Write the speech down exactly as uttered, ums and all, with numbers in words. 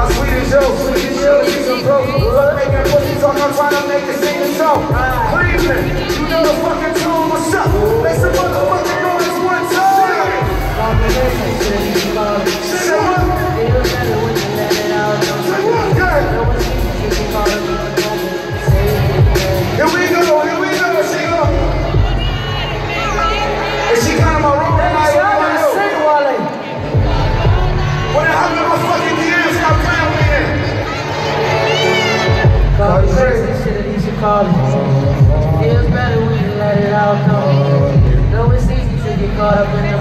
How sweet is you? Sweet is you. He's a pro. Look, make that pussy talk. I'm trying to make it sing and song. Cleveland, you know the fucking tune. What's up? Make some motherfucking noise one time. Say what? Say what, girl? Here we go, here we go, she go. Is she kind of my room tonight? What the hell am I fucking here? Stop playing with me. Call me crazy shit that you should call it. Feels better when you let it out, though. Though it's easy to get caught up in it.